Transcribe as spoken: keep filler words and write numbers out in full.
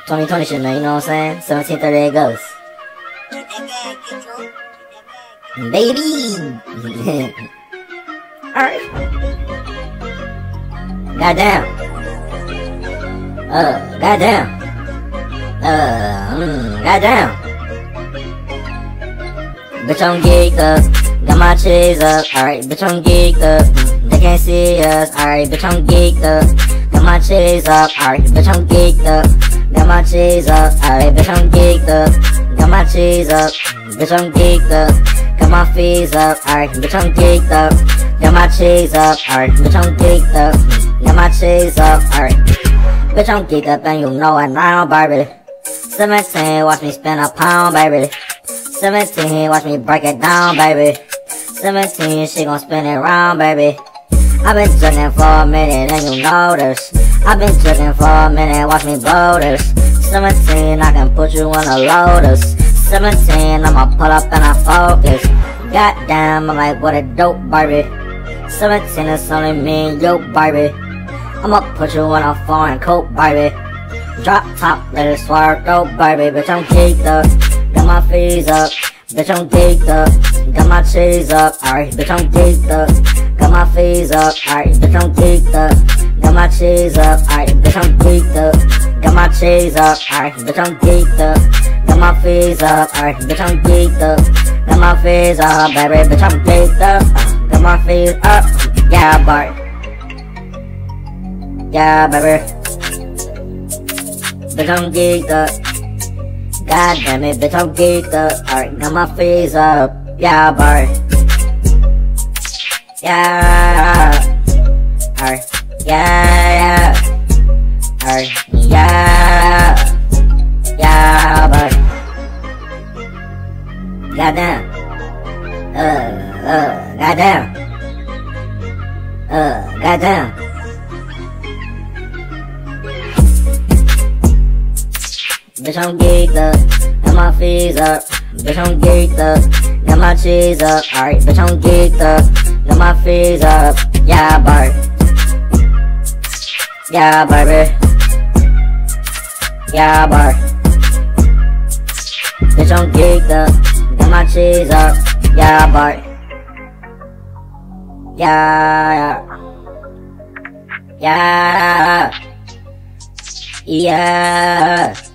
twenty twenty shit, man, you know what I'm saying? seventeen thirty-eight goes. Baby! Alright. Goddamn. Uh, goddamn. Uh, mm, goddamn. Bitch, I'm geeked up. Got my cheese up. Alright, bitch, I'm geeked up. They can't see us. Alright, bitch, I'm geeked up. Got my cheese up. Alright, bitch, I'm geeked up. Got my cheese up. Alright, bitch, I'm geeked up. Got my cheese up. Bitch, I'm geeked up. Got my fees up. Alright, bitch, I'm geeked up. Got my cheese up. Alright, bitch, I'm geeked up. Got my cheese up. Alright. Bitch, I'm geeked up and you know it now, baby. seventeen, watch me spin a pound, baby. seventeen, watch me break it down, baby. seventeen, she gon' spin it round, baby. I've been jugging for a minute and you know this. I've been jugging for a minute, watch me blow this. seventeen, I can put you on a lotus. seventeen, I'ma pull up and I focus. Goddamn, I'm like, what a dope, baby. seventeen, it's only me and you, baby. I'ma put you on a foreign coat, baby. Drop top, let it swerve, dope, baby. Bitch, I'm geeked up. Got my fees up. Bitch, I'm geeked up. Got my cheese up. Alright, bitch, I'm geeked up. Got my fees up. Alright, bitch, I'm geeked up. Got my cheese up. Alright, bitch, I'm geeked up. Got my cheese up. Alright, bitch, I'm geeked up. Got my fees up. Alright, bitch, I'm geeked up. Got my fees up, baby. Bitch, I'm geeked up. Got my fees up. Yeah, boy. Yeah, baby. Bitch, I'm geeked up. God damn it, bitch, I'm geeked up. Alright, got my fees up. Yeah, boy. Yeah. Alright. Yeah, yeah. Alright. Yeah. Yeah, boy. Goddamn. Uh, uh, goddamn. Uh, goddamn. Bitch, I'm geeked up. Got my fees up. Bitch, I'm geeked up. Got my cheese up. Alright, bitch, I'm geeked up. Got my fees up. Yeah, boy. Yeah, baby. Yeah, boy. Bitch, I'm geeked up. Got my cheese up. Yeah, boy. Yeah. Yeah. Yeah.